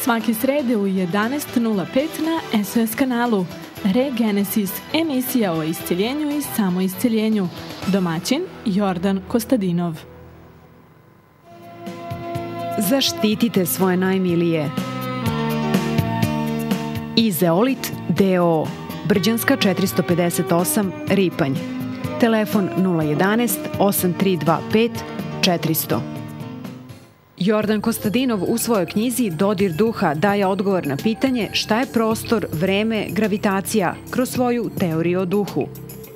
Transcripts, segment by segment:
svake srede u 11:05 na SOS kanalu. Regenesis, emisija o isceljenju i samoisceljenju. Domaćin Jordan Kostadinov. Zaštitite svoje najmilije. Izeolit D.O. Brđanska 458, Ripanj. Telefon 011 8325 400. Jordan Kostadinov u svojoj knjizi Dodir duha daje odgovor na pitanje šta je prostor, vreme, gravitacija kroz svoju teoriju o duhu.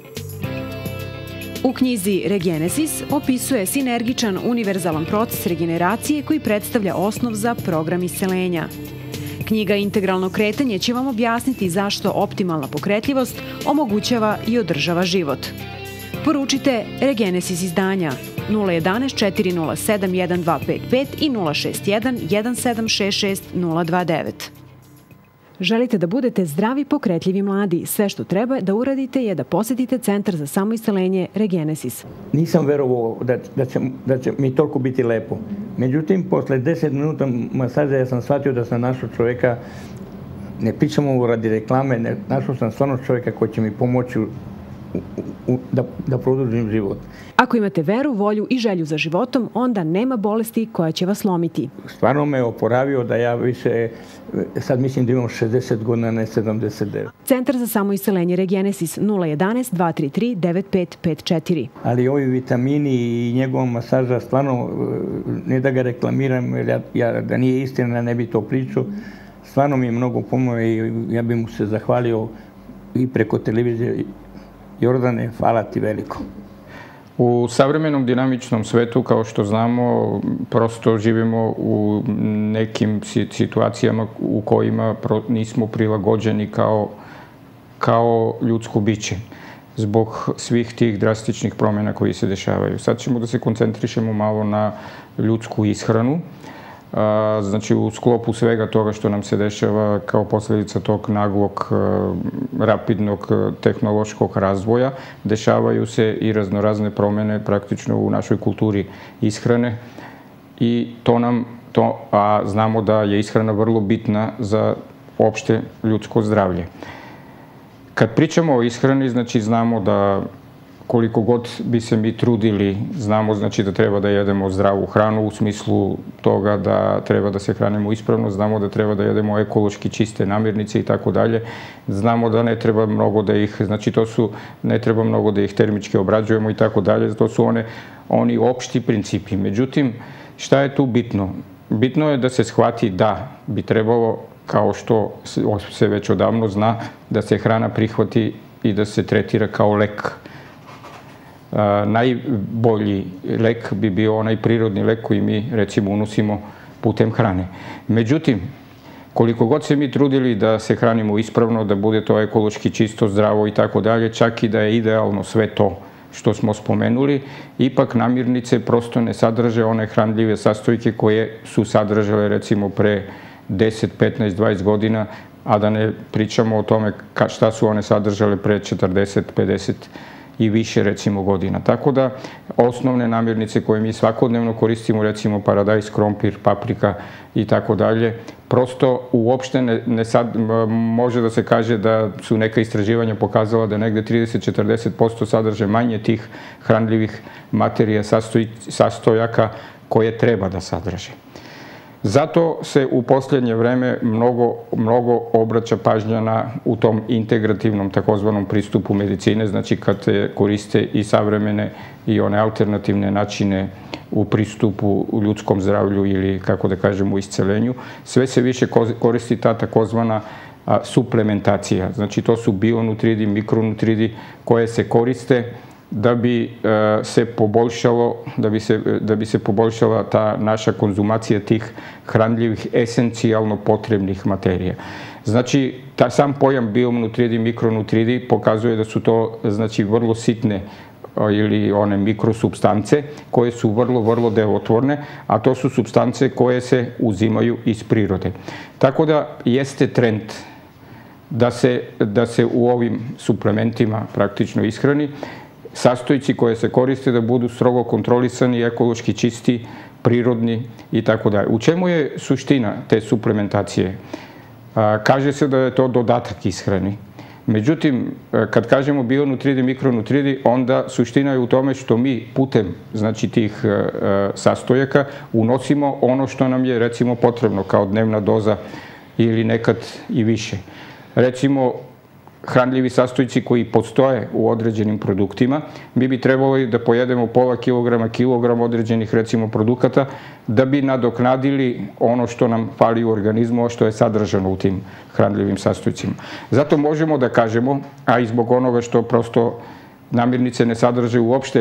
U knjizi Regenesis opisuje sinergičan univerzalan proces regeneracije koji predstavlja osnov za program iscelenja. Knjiga Integralno kretanje će vam objasniti zašto optimalna pokretljivost omogućava i održava život. Poručite Regenesis izdanja 011 407 1255 i 061 1766 029. Želite da budete zdravi, pokretljivi mladi. Sve što treba da uradite je da posetite Centar za samoisceljenje Regenesis. Nisam verovao da će mi toliko biti lepo. Međutim, posle 10 minuta masaža ja sam shvatio da sam našao čoveka, ne pričam ovo radi reklame, našao sam stvarno čoveka koji će mi pomoći da produžim život. Ako imate veru, volju i želju za životom, onda nema bolesti koja će vas slomiti. Stvarno me je oporavio da ja više, sad mislim da imam 60 godina, ne 79. Centar za samoisceljenje Regenesis 011 233 9554. Ali ovi vitamini i njegova masaža, stvarno, ne da ga reklamiram, jer da nije istina ne bi to pričao, stvarno mi je mnogo pomoći i ja bih mu se zahvalio i preko televizije. Jordane, hvala ti veliko. U savremenom dinamičnom svetu, kao što znamo, prosto živimo u nekim situacijama u kojima nismo prilagođeni kao ljudsko biće zbog svih tih drastičnih promjena koji se dešavaju. Sad ćemo da se koncentrišemo malo na ljudsku ishranu. Znači, u sklopu svega toga što nam se dešava kao posljedica tog naglog, rapidnog tehnološkog razvoja, dešavaju se i raznorazne promjene praktično u našoj kulturi ishrane i a znamo da je ishrana vrlo bitna za opšte ljudsko zdravlje. Kad pričamo o ishrani, znači znamo da koliko god bi se mi trudili, znamo znači da treba da jedemo zdravu hranu u smislu toga da treba da se hranimo ispravno, znamo da treba da jedemo ekološki čiste namirnice i tako dalje. Znamo da ne treba mnogo da ih, znači ne treba mnogo da ih termički obrađujemo i tako dalje, to su oni opšti principi. Međutim, šta je tu bitno? Bitno je da se shvati da bi trebalo, kao što se već odavno zna, da se hrana prihvati i da se tretira kao lek. Najbolji lek bi bio onaj prirodni lek koji mi, recimo, unosimo putem hrane. Međutim, koliko god se mi trudili da se hranimo ispravno, da bude to ekološki čisto, zdravo i tako dalje, čak i da je idealno sve to što smo spomenuli, ipak namirnice prosto ne sadrže one hranljive sastojke koje su sadržale, recimo, pre 10, 15, 20 godina, a da ne pričamo o tome šta su one sadržale pre 40, 50 i više, recimo, godina. Tako da osnovne namirnice koje mi svakodnevno koristimo, recimo paradajz, krompir, paprika i tako dalje, prosto uopšte može da se kaže da su neka istraživanja pokazala da negde 30-40% sadrže manje tih hranljivih materija, sastojaka koje treba da sadrže. Zato se u posljednje vreme mnogo obraća pažnja u tom integrativnom takozvanom pristupu medicine, znači kad se koriste i savremene i one alternativne načine u pristupu u ljudskom zdravlju ili, kako da kažem, u iscelenju. Sve se više koristi ta takozvana suplementacija. Znači, to su bionutridi, mikronutridi koje se koriste da bi se poboljšala ta naša konzumacija tih hranljivih, esencijalno potrebnih materija. Znači, sam pojam bionutridi, mikronutridi pokazuje da su to, znači, vrlo sitne ili one mikrosubstance koje su vrlo, vrlo delotvorne, a to su substance koje se uzimaju iz prirode. Tako da jeste trend da se u ovim suplementima praktično ishrani sastojci koje se koriste da budu strogo kontrolisani, ekološki čisti, prirodni i tako dalje. U čemu je suština te suplementacije? Kaže se da je to dodatak ishrani. Međutim, kad kažemo bionutridi, mikronutridi, onda suština je u tome što mi putem, znači, tih sastojaka unosimo ono što nam je, recimo, potrebno kao dnevna doza ili nekad i više. Recimo, hranljivi sastojci koji postoje u određenim produktima, mi bi trebali da pojedemo pola kilograma, kilogram određenih, recimo, produkata, da bi nadoknadili ono što nam fali u organizmu, a što je sadržano u tim hranljivim sastojcima. Zato možemo da kažemo, a i zbog onoga što prosto namirnice ne sadrže uopšte,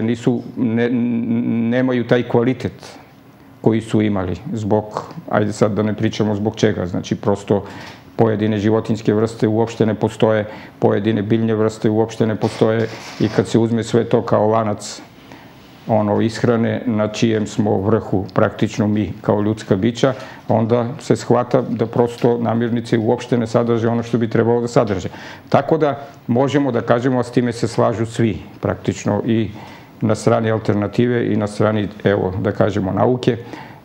nemaju taj kvalitet koji su imali zbog, ajde sad da ne pričamo zbog čega, znači prosto pojedine životinjske vrste uopšte ne postoje, pojedine biljne vrste uopšte ne postoje i kad se uzme sve to kao lanac ishrane na čijem smo vrhu praktično mi kao ljudska bića, onda se shvata da prosto namirnice uopšte ne sadrže ono što bi trebalo da sadrže. Tako da možemo da kažemo, a s time se slažu svi praktično i na strani alternative i na strani, evo, da kažemo, nauke,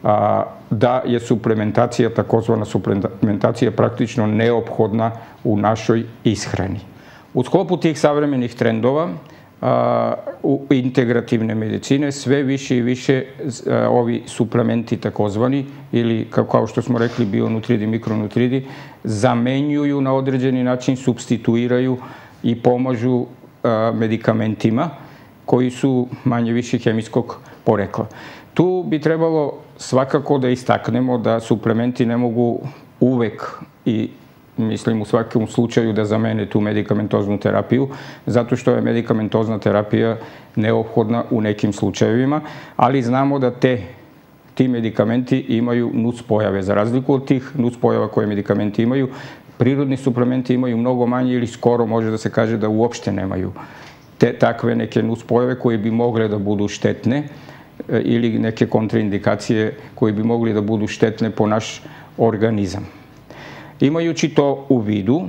da je suplementacija, takozvana suplementacija, praktično neophodna u našoj ishrani. U sklopu tih savremenih trendova u integrativne medicine sve više i više ovi suplementi takozvani, ili kao što smo rekli bionutridi, mikronutridi, zamenjuju na određeni način, supstituiraju i pomažu medikamentima koji su manje više hemijskog porekla. Tu bi trebalo svakako da istaknemo da suplementi ne mogu uvek i mislim u svakom slučaju da zamene tu medikamentoznu terapiju, zato što je medikamentozna terapija neophodna u nekim slučajevima, ali znamo da ti medikamenti imaju nuspojave. Za razliku od tih nuspojava koje medikamenti imaju, prirodni suplementi imaju mnogo manje ili skoro može da se kaže da uopšte nemaju takve neke nuspojave koje bi mogle da budu štetne ili neke kontraindikacije koje bi mogli da budu štetne po naš organizam. Imajući to u vidu,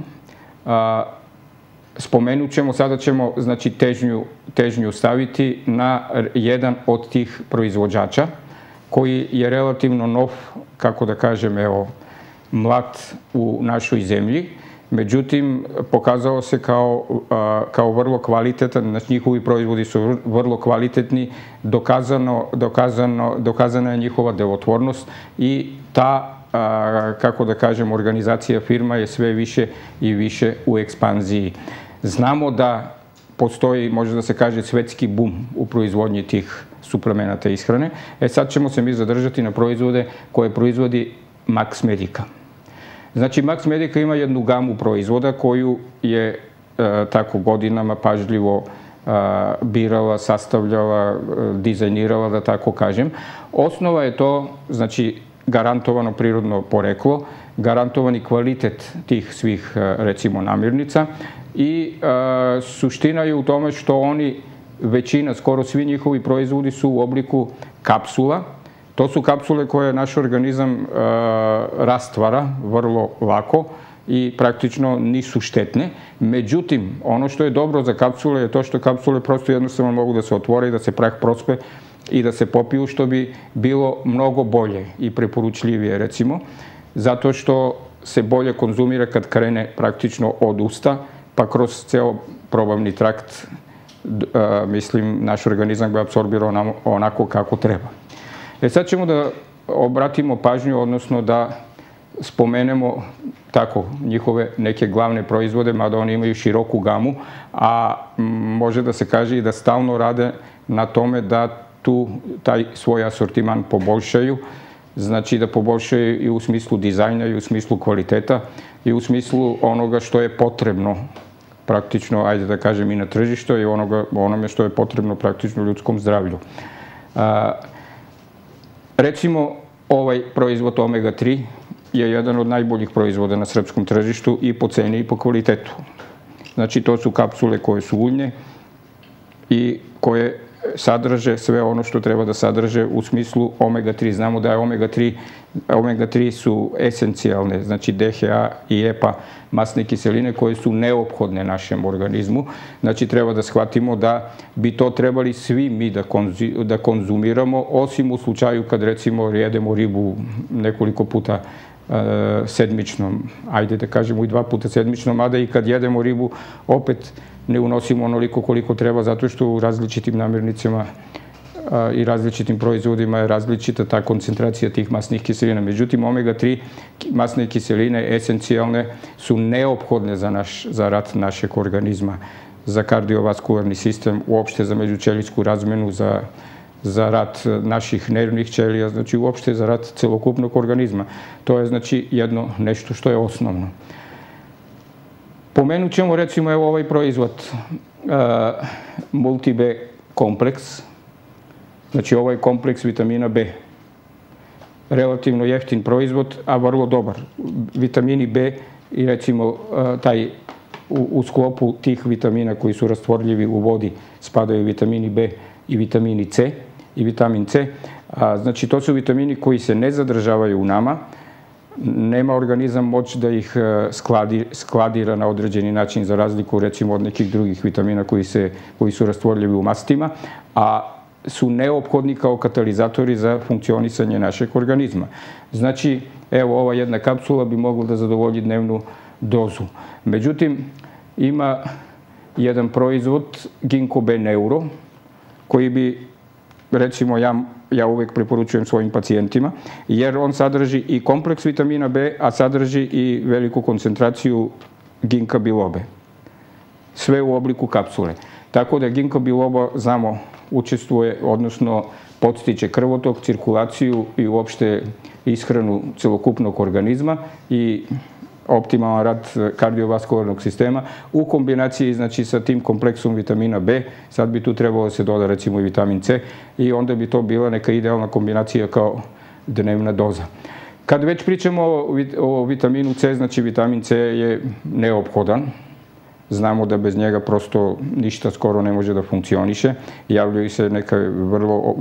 spomenut ćemo, sada ćemo, znači, težnju staviti na jedan od tih proizvođača koji je relativno nov, kako da kažem, evo, mlad u našoj zemlji. Međutim, pokazao se kao vrlo kvalitetan, znači njihovi proizvodi su vrlo kvalitetni, dokazana je njihova delotvornost i ta, kako da kažem, organizacija firma je sve više i više u ekspanziji. Znamo da postoji, može da se kaže, svetski bum u proizvodnji tih suplemenata ishrane. Sad ćemo se mi zadržati na proizvode koje proizvodi Max Medica. Znači, Max Medica ima jednu gamu proizvoda koju je tako godinama pažljivo birala, sastavljala, dizajnirala, da tako kažem. Osnova je to, znači, garantovano prirodno poreklo, garantovani kvalitet tih svih, recimo, namirnica i suština je u tome što oni, većina, skoro svi njihovi proizvodi su u obliku kapsula. To su kapsule koje naš organizam rastvara vrlo lako i praktično nisu štetne. Međutim, ono što je dobro za kapsule je to što kapsule prosto jednostavno mogu da se otvore i da se prah prospe i da se popiju, što bi bilo mnogo bolje i preporučljivije, recimo, zato što se bolje konzumira kad krene praktično od usta, pa kroz ceo probavni trakt, mislim, naš organizam ga apsorbira onako kako treba. Sad ćemo da obratimo pažnju, odnosno da spomenemo tako njihove neke glavne proizvode, mada oni imaju široku gamu, a može da se kaže i da stalno rade na tome da taj svoj asortiman poboljšaju, znači da poboljšaju i u smislu dizajna i u smislu kvaliteta i u smislu onoga što je potrebno praktično, ajde da kažem, i na tržištu i onome što je potrebno praktično ljudskom zdravlju. Recimo, ovaj proizvod Omega 3 je jedan od najboljih proizvoda na srpskom tržištu i po ceni i po kvalitetu. Znači, to su kapsule koje su uljne i koje sadrže sve ono što treba da sadrže u smislu omega-3. Znamo da je omega-3 su esencijalne, znači DHA i EPA masne kiseline koje su neophodne našem organizmu. Znači treba da shvatimo da bi to trebali svi mi da konzumiramo, osim u slučaju kad recimo jedemo ribu nekoliko puta sedmično, ajde da kažemo i 2 puta sedmično, mada i kad jedemo ribu opet ne unosimo onoliko koliko treba, zato što u različitim namirnicama i različitim proizvodima je različita ta koncentracija tih masnih kiselina. Međutim, omega-3 masne kiseline esencijalne su neophodne za rad našeg organizma, za kardiovaskularni sistem, uopšte za međućelijsku razmenu, za rad naših nervnih ćelija, znači uopšte za rad celokupnog organizma. To je znači jedno nešto što je osnovno. Pomenut ćemo recimo evo ovaj proizvod Multi-B kompleks. Znači ovaj kompleks vitamina B. Relativno jeftin proizvod, a vrlo dobar. Vitamini B i recimo u sklopu tih vitamina koji su rastvorljivi u vodi spadaju vitamini B i vitamini C i vitamin C. Znači to su vitamini koji se ne zadržavaju u nama, nema organizam moć da ih skladira na određeni način za razliku recimo od nekih drugih vitamina koji su rastvorljivi u mastima, a su neophodni kao katalizatori za funkcionisanje našeg organizma. Znači, evo ova jedna kapsula bi mogla da zadovolji dnevnu dozu. Međutim, ima jedan proizvod Ginkgo B Neuro koji bi, recimo, ja uvek preporučujem svojim pacijentima, jer on sadrži i kompleks vitamina B, a sadrži i veliku koncentraciju ginka bilobe. Sve u obliku kapsule. Tako da ginka biloba, znamo, učestvuje, odnosno podstiče krvotok, cirkulaciju i uopšte ishranu celokupnog organizma i optimalan rad kardiovaskularnog sistema u kombinaciji znači sa tim kompleksom vitamina B. Sad bi tu trebalo da se doda recimo i vitamin C i onda bi to bila neka idealna kombinacija kao dnevna doza. Kad već pričamo o vitaminu C, znači vitamin C je neophodan. Znamo da bez njega prosto ništa skoro ne može da funkcioniše. Javljaju se neka vrlo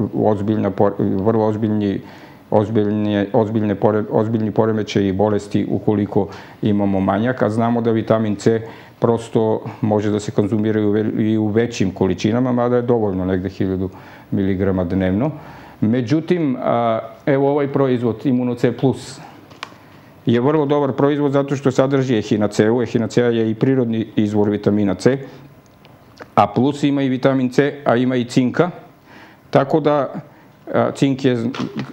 ozbiljni poremećaji i bolesti ukoliko imamo manjak, a znamo da vitamin C prosto može da se konzumira i u većim količinama, mada je dovoljno negde 1000 mg dnevno. Međutim, evo ovaj proizvod Immuno-C Plus je vrlo dobar proizvod zato što sadrži ehinaceu. Ehinacea je i prirodni izvor vitamina C, a plus ima i vitamin C, a ima i cinka. Tako da cink je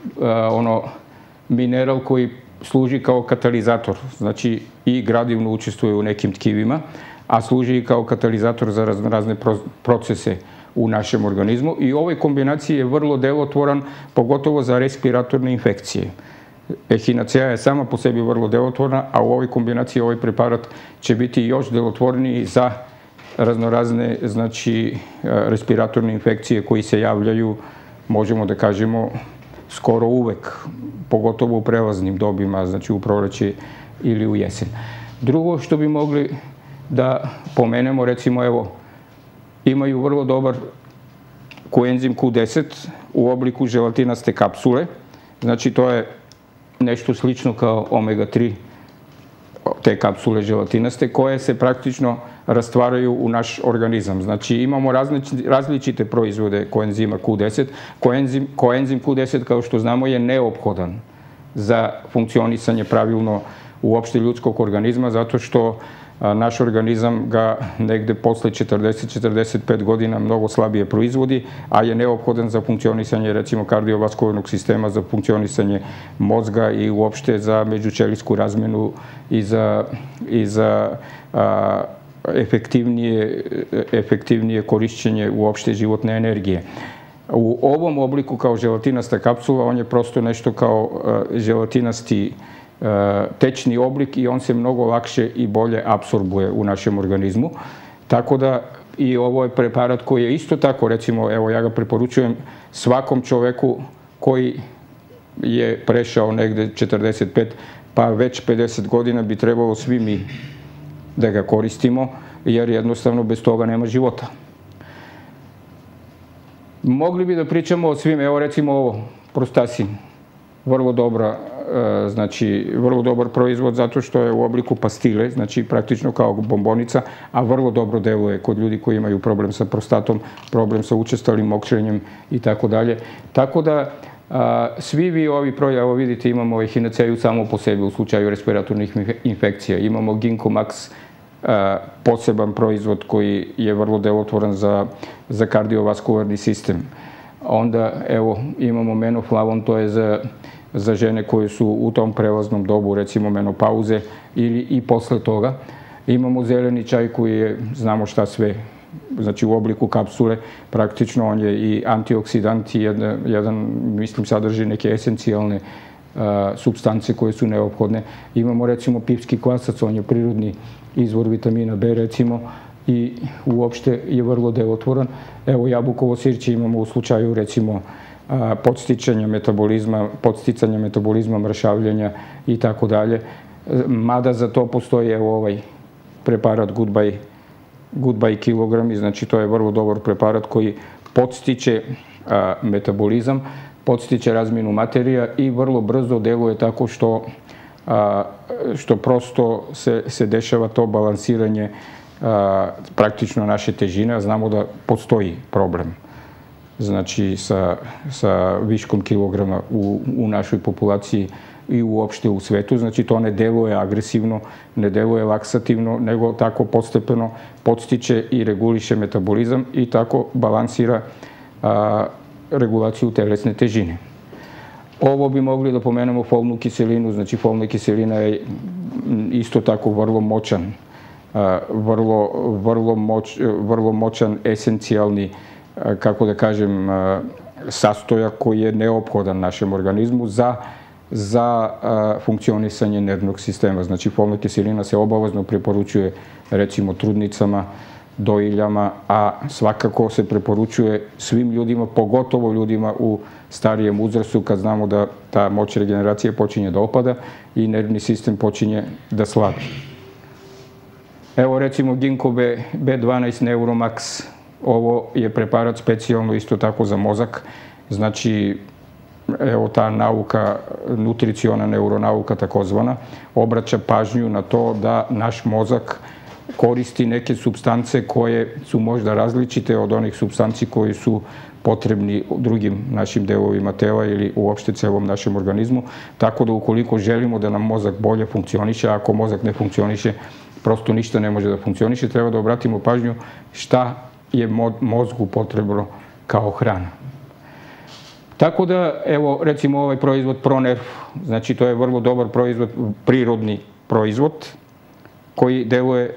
mineral koji služi kao katalizator, znači i gradivno učestvuje u nekim tkivima, a služi i kao katalizator za razne procese u našem organizmu i u ovoj kombinaciji je vrlo delotvoran, pogotovo za respiratorne infekcije. Ehinacea je sama po sebi vrlo delotvorna, a u ovoj kombinaciji ovaj preparat će biti još delotvorniji za raznorazne, znači, respiratorne infekcije koji se javljaju, možemo da kažemo, skoro uvek, pogotovo u prelaznim dobima, znači u proleće ili u jesen. Drugo što bi mogli da pomenemo, recimo, evo, imaju vrlo dobar koenzim Q10 u obliku želatinaste kapsule, znači to je nešto slično kao omega-3, te kapsule želatinaste, koje se praktično rastvaraju u naš organizam. Znači imamo različite proizvode koenzima Q10. Koenzim Q10, kao što znamo, je neophodan za funkcionisanje pravilno uopšte ljudskog organizma, zato što naš organizam ga negde posle 40-45 godina mnogo slabije proizvodi, a je neophodan za funkcionisanje recimo kardiovaskularnog sistema, za funkcionisanje mozga i uopšte za međućelijsku razmenu i za efektivnije korišćenje uopšte životne energije. U ovom obliku kao želatinasta kapsula on je prosto nešto kao želatinasti tečni oblik i on se mnogo lakše i bolje apsorbuje u našem organizmu. Tako da i ovo je preparat koji je isto tako, recimo, evo ja ga preporučujem svakom čoveku koji je prešao negde 45 pa već 50 godina bi trebalo svi mi da ga koristimo, jer jednostavno bez toga nema života. Mogli bi da pričamo o svim, evo recimo ovo, Prostasin, vrlo dobra, znači vrlo dobar proizvod zato što je u obliku pastile, znači praktično kao bombonica, a vrlo dobro deluje kod ljudi koji imaju problem sa prostatom, problem sa učestalim mokrenjem i tako dalje. Tako da svi vi ovi proizvodi, evo vidite, imamo Echinaceu samo po sebi u slučaju respiratornih infekcija, imamo Ginkgo Max, poseban proizvod koji je vrlo delotvoran za kardiovaskularni sistem. Onda, evo, imamo Menoflavon, to je za žene koje su u tom prelaznom dobu, recimo menopauze ili i posle toga. Imamo zeleni čaj koji je, znamo šta sve, znači u obliku kapsule, praktično on je i antioksidant i jedan, mislim, sadrži neke esencijalne supstance koje su neophodne. Imamo recimo pipski kvasac, on je prirodni izvor vitamina B recimo i uopšte je vrlo delotvoran. Evo jabukovo sirće imamo u slučaju recimo podsticanja metabolizma, mršavljenja i tako dalje. Mada za to postoji evo ovaj preparat Goodbye kilogrami, znači to je vrlo dobar preparat koji podstiče metabolizam, podstiče razmjenu materija i vrlo brzo deluje tako što prosto se dešava to balansiranje praktično naše težine, a znamo da postoji problem, znači sa viškom kilograma u našoj populaciji i uopšte u svetu, znači to ne deluje agresivno, ne deluje laksativno, nego tako postepeno podstiče i reguliše metabolizam i tako balansira regulaciju telesne težine. Ovo bi mogli da pomenemo folnu kiselinu, znači folna kiselina je isto tako vrlo moćan, vrlo moćan esencijalni, kako da kažem, sastojak koji je neophodan našem organizmu za funkcionisanje nervnog sistema. Znači folna kiselina se obavezno preporučuje recimo trudnicama, dojiljama, a svakako se preporučuje svim ljudima, pogotovo ljudima u starijem uzrastu kad znamo da ta moć regeneracije počinje da opada i nervni sistem počinje da slabi. Evo recimo Ginkgo B12 Neuromax, ovo je preparat specijalno isto tako za mozak, znači evo ta nauka, nutriciona neuronauka takozvana, obraća pažnju na to da naš mozak koristi neke supstance koje su možda različite od onih supstanci koji su potrebni drugim našim delovima tela ili uopšte celom našem organizmu. Tako da ukoliko želimo da nam mozak bolje funkcioniše, ako mozak ne funkcioniše, prosto ništa ne može da funkcioniše, treba da obratimo pažnju šta je mozgu potrebno kao hrana. Tako da, evo, recimo ovaj proizvod ProNerv, znači to je vrlo dobar proizvod, prirodni proizvod, koji deluje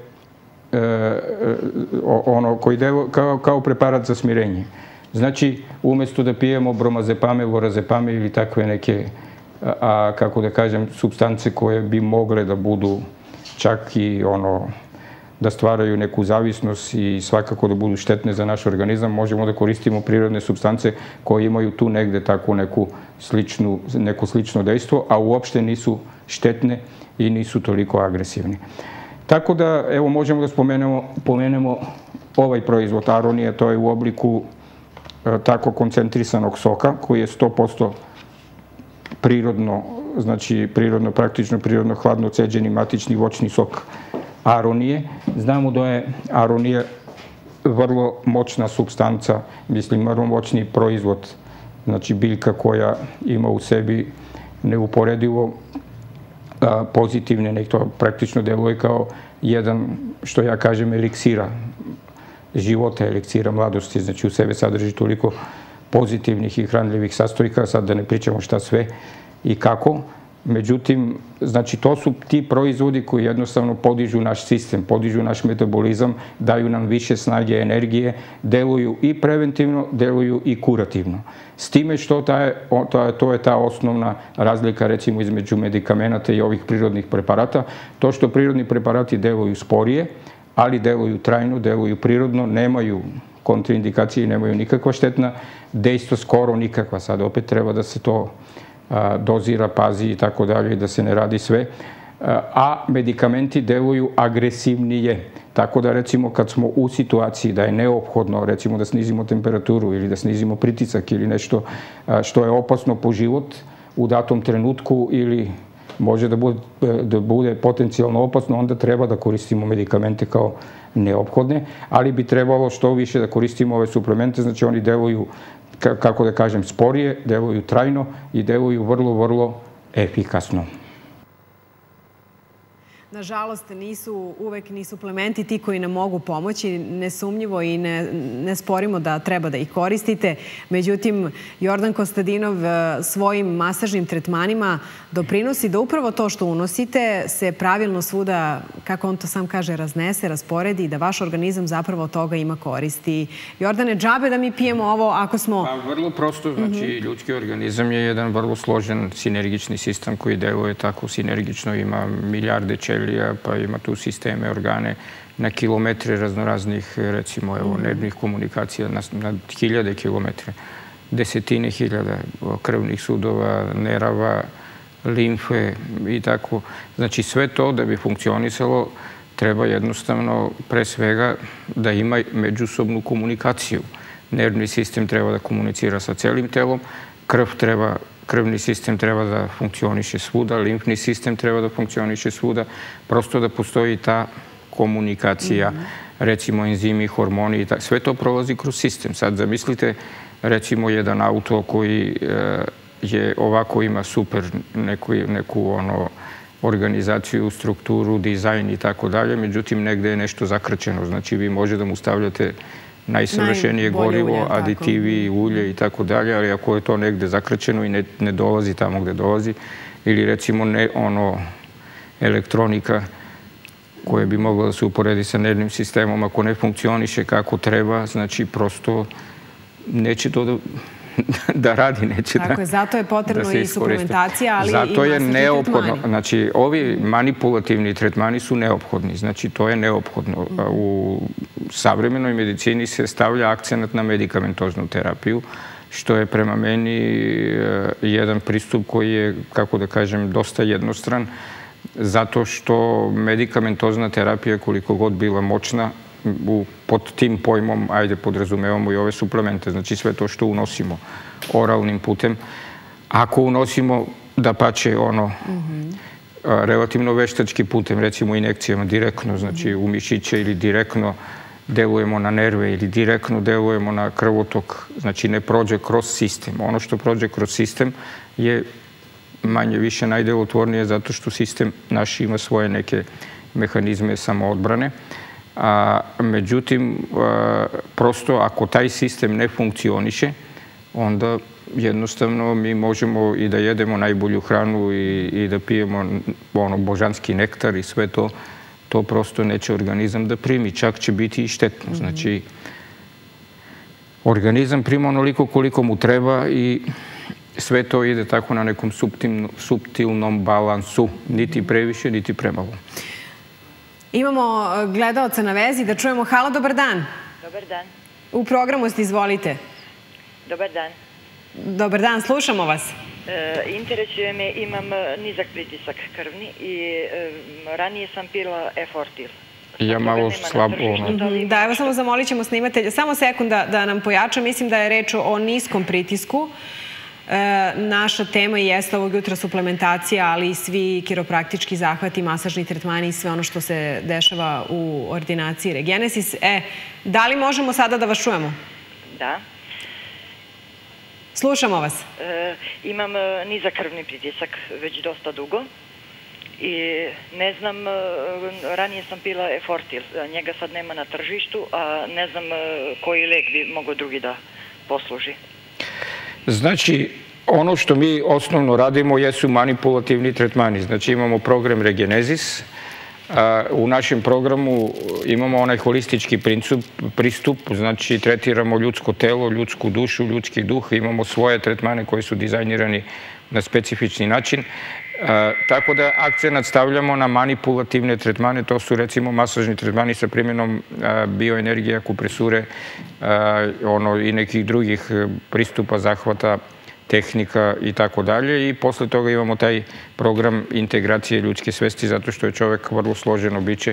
kao preparat za smirenje. Znači, umesto da pijemo bromazepame, lorazepame ili takve neke, kako da kažem, supstance koje bi mogle da budu čak i da stvaraju neku zavisnost i svakako da budu štetne za naš organizam, možemo da koristimo prirodne supstance koje imaju tu negde takvu neko slično dejstvo, a uopšte nisu štetne i nisu toliko agresivni. Tako da, evo, možemo da pomenemo ovaj proizvod Aronija, to je u obliku tako koncentrisanog soka, koji je 100% prirodno, znači praktično prirodno hladno ceđeni matični voćni sok Aronije. Znamo da je Aronija vrlo moćna supstanca, mislim, vrlo moćni proizvod, znači biljka koja ima u sebi neuporedivo pozitivne, nek to praktično deluje kao jedan, što ja kažem, eliksira života, eliksira mladosti, znači u sebe sadrži toliko pozitivnih i hranljivih sastojka, sad da ne pričamo šta sve i kako. Međutim, znači to su ti proizvodi koji jednostavno podižu naš sistem, podižu naš metabolizam, daju nam više snage, energije, deluju i preventivno, deluju i kurativno. S time što to je ta osnovna razlika recimo između medikamenata i ovih prirodnih preparata, to što prirodni preparati deluju sporije, ali deluju trajno, deluju prirodno, nemaju kontraindikacije, nemaju nikakva štetna dejstva, skoro nikakva. Sad opet treba da se to dozira, pazi i tako dalje, da se ne radi sve. A medikamenti deluju agresivnije. Tako da, recimo, kad smo u situaciji da je neophodno, recimo, da snizimo temperaturu ili da snizimo pritisak ili nešto što je opasno po život u datom trenutku ili može da bude potencijalno opasno, onda treba da koristimo medikamente kao neophodne, ali bi trebalo što više da koristimo ove suplemente, znači oni deluju, kako da kažem, sporije, deluju trajno i deluju vrlo, vrlo efikasno. Nažalost, uvek ni suplementi ti koji nam mogu pomoći, nesumnjivo i ne sporimo da treba da ih koristite. Međutim, Jordan Kostadinov svojim masažnim tretmanima doprinosi da upravo to što unosite se pravilno svuda, kako on to sam kaže, raznese, rasporedi i da vaš organizam zapravo od toga ima koristi. Jordane, džabe da mi pijemo ovo ako smo... Vrlo prosto, znači ljudski organizam je jedan vrlo složen sinergični sistem koji deluje tako sinergično, ima milijarde ćelija, pa ima tu sisteme, organe na kilometre raznoraznih, recimo, nervnih komunikacija na hiljade kilometre, desetine hiljada krvnih sudova, nerava, limfe i tako. Znači, sve to da bi funkcionisalo treba jednostavno, pre svega, da ima međusobnu komunikaciju. Nervni sistem treba da komunicira sa celim telom, krvni sistem treba da funkcioniše svuda, limfni sistem treba da funkcioniše svuda, prosto da postoji ta komunikacija, recimo enzimi, hormoni i tako. Sve to prolazi kroz sistem. Sad zamislite, recimo, jedan auto koji je ovako, ima super neku organizaciju, strukturu, dizajn i tako dalje, međutim, negde je nešto zakrčeno. Znači, vi može da mu stavljate najsavršenije gorivo, aditivi, ulje i tako dalje, ali ako je to negde zakrčeno i ne dolazi tamo gde dolazi, ili recimo elektronika koja bi mogla da se uporedi sa nervnim sistemom, ako ne funkcioniše kako treba, znači prosto neće to da radi, neće da se iskoristi. Tako je, zato je potrebno i suplementacija, ali i masažni tretmani. Zato je neophodno. Znači, ovi manipulativni tretmani su neophodni. Znači, to je neophodno. U savremenoj medicini se stavlja akcenat na medikamentoznu terapiju, što je prema meni jedan pristup koji je, kako da kažem, dosta jednostran, zato što medikamentozna terapija, koliko god bila moćna, pod tim pojmom, ajde, podrazumevamo i ove suplemente, znači sve to što unosimo oralnim putem. Ako unosimo, da pače relativno veštački putem, recimo injekcijama direktno, znači u mišiće ili direktno delujemo na nerve ili direktno delujemo na krvotok, znači ne prođe kroz sistem. Ono što prođe kroz sistem je manje više najdelotvornije zato što sistem naš ima svoje neke mehanizme samoodbrane. Međutim, prosto ako taj sistem ne funkcioniše, onda jednostavno mi možemo i da jedemo najbolju hranu i da pijemo božanski nektar i sve to, to prosto neće organizam da primi, čak će biti i štetno. Znači, organizam prima onoliko koliko mu treba i sve to ide tako na nekom suptilnom balansu, niti previše, niti premalo. Imamo gledaoca na vezi, da čujemo. Halo, dobar dan. Dobar dan. U programu ste, izvolite. Dobar dan. Dobar dan, slušamo vas. Interesuje me, imam nizak pritisak krvni i ranije sam pila Efortil. Ja malo slabo. Da, evo samo zamolit ćemo snimatelja. Samo sekund da nam pojača. Mislim da je reč o niskom pritisku. Naša tema jeste ovog jutra suplementacija, ali i svi kiropraktički zahvati, masažni tretmani i sve ono što se dešava u ordinaciji Regenesis. Da li možemo sada da vas čujemo? Da. Slušamo vas. Imam nizak krvni pritisak već dosta dugo i ne znam, ranije sam pila Efortil, njega sad nema na tržištu, a ne znam koji lek bi mogao drugi da posluži. Znači, ono što mi osnovno radimo jesu manipulativni tretmani. Znači, imamo program Regenesis. U našem programu imamo onaj holistički pristup, znači tretiramo ljudsko telo, ljudsku dušu, ljudski duh. Imamo svoje tretmane koji su dizajnirani na specifični način. Tako da akcenat stavljamo na manipulativne tretmane, to su recimo masažni tretmani sa primjenom bioenergije, akupresure i nekih drugih pristupa, zahvata, tehnika i tako dalje. I posle toga imamo taj program integracije ljudske svesti zato što je čovek vrlo složeno biće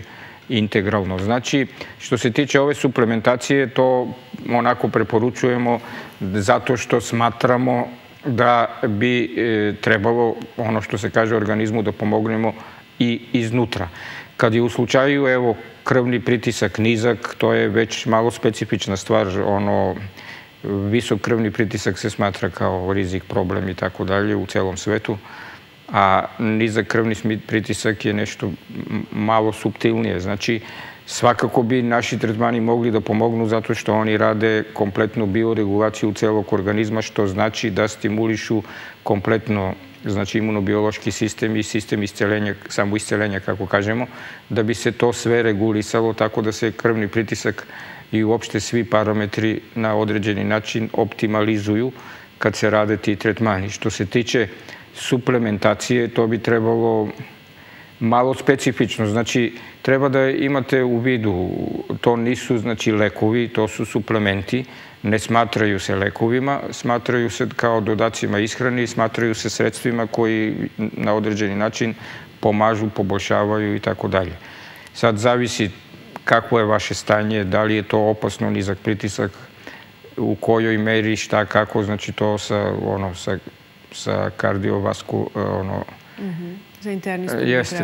integralno. Znači, što se tiče ove suplementacije, to onako preporučujemo zato što smatramo da bi trebalo, ono što se kaže organizmu, da pomognemo i iznutra. Kad je u slučaju, evo, krvni pritisak nizak, to je već malo specifična stvar, visok krvni pritisak se smatra kao rizik, problem i tako dalje u celom svetu, a nizak krvni pritisak je nešto malo suptilnije. Znači, svakako bi naši tretmani mogli da pomognu zato što oni rade kompletnu bioregulaciju celog organizma, što znači da stimulišu kompletno, znači imunobiološki sistem i sistem isceljenja, samo isceljenja, kako kažemo, da bi se to sve regulisalo tako da se krvni pritisak i uopšte svi parametri na određeni način optimalizuju kad se rade ti tretmani. Što se tiče suplementacije, to bi trebalo malo specifično. Znači, treba da imate u vidu, to nisu, znači, lekovi, to su suplementi, ne smatraju se lekovima, smatraju se kao dodacima ishrani, smatraju se sredstvima koji na određeni način pomažu, poboljšavaju i tako dalje. Sad zavisi kako je vaše stanje, da li je to opasno, nizak pritisak, u kojoj meri, šta, kako, znači to sa kardiovasku, za internistu jeste,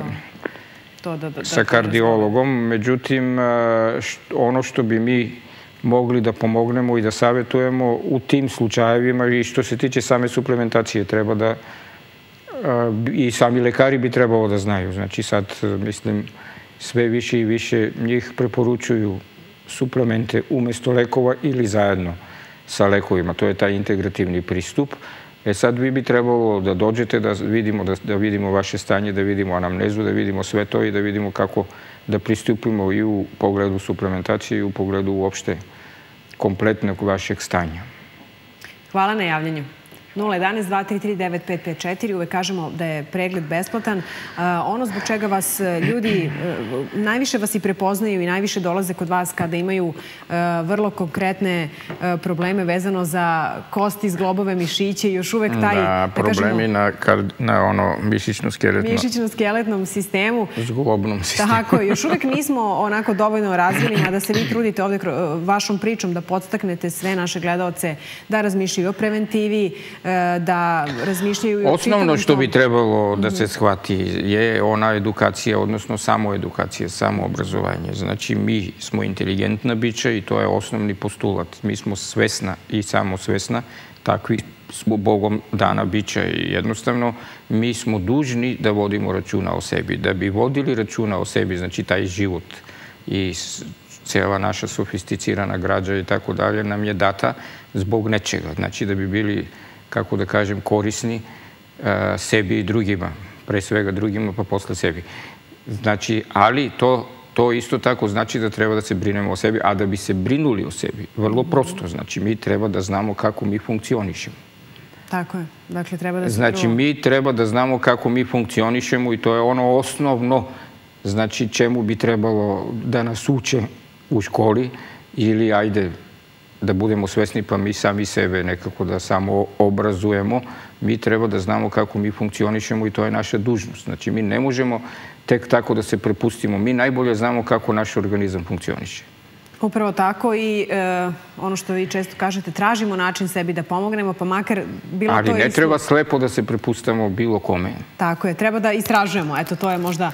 sa kardiologom. Međutim, ono što bi mi mogli da pomognemo i da savjetujemo u tim slučajevima i što se tiče same suplementacije, treba da i sami lekari bi trebalo da znaju. Znači sad, mislim, sve više i više njih preporučuju suplemente umesto lekova ili zajedno sa lekovima. To je taj integrativni pristup. Sad vi bi trebalo da dođete da vidimo vaše stanje, da vidimo anamnezu, da vidimo sve to i da vidimo kako da pristupimo i u pogledu suplementacije i u pogledu uopšte kompletnog vašeg stanja. Hvala na javljanju. 011-233-9554. Uvek kažemo da je pregled besplatan. Ono zbog čega vas ljudi, najviše vas i prepoznaju i najviše dolaze kod vas kada imaju vrlo konkretne probleme vezano za kosti, zglobove, mišiće i još uvek taj... Da, problemi na mišićno-skeletnom sistemu. Zglobnom sistemu. Tako, još uvek nismo onako dovoljno razvili, mada se vi trudite ovde vašom pričom da podstaknete sve naše gledaoce da razmišljaju o preventivi, da razmišljaju... Osnovno što bi trebalo da se shvati je ona edukacija, odnosno samoedukacija, samoobrazovanje. Znači, mi smo inteligentna bića i to je osnovni postulat. Mi smo svesna i samosvesna, takvi smo Bogom dana bića i jednostavno mi smo dužni da vodimo računa o sebi. Da bi vodili računa o sebi, znači taj život i cijela naša sofisticirana građa i tako dalje nam je data zbog nečega. Znači, da bi bili, kako da kažem, korisni sebi i drugima. Pre svega drugima, pa posle sebi. Znači, ali to isto tako znači da treba da se brinemo o sebi, a da bi se brinuli o sebi, vrlo prosto. Znači, mi treba da znamo kako mi funkcionišemo. Tako je. Dakle, treba da se... Znači, mi treba da znamo kako mi funkcionišemo i to je ono osnovno, znači, čemu bi trebalo da nas uče u školi ili, ajde, da budemo svesni pa mi sami sebe nekako da samo obrazujemo. Mi treba da znamo kako mi funkcionišemo i to je naša dužnost. Znači, mi ne možemo tek tako da se prepustimo. Mi najbolje znamo kako naš organizam funkcioniše. Upravo tako i ono što vi često kažete, tražimo način sebi da pomognemo, pa makar bilo to... Ali ne treba slepo da se prepustamo bilo kome. Tako je, treba da istražujemo. Eto, to je možda